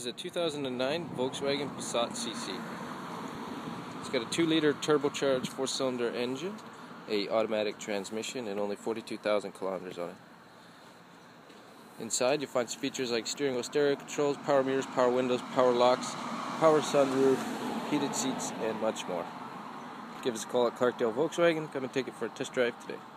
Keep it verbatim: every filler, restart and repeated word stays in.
is a two thousand nine Volkswagen Passat C C. It's got a two liter turbocharged four cylinder engine, a automatic transmission, and only forty-two thousand kilometers on it. Inside you'll find some features like steering wheel stereo controls, power mirrors, power windows, power locks, power sunroof, heated seats, and much more. Give us a call at Clarkdale Volkswagen. Come and take it for a test drive today.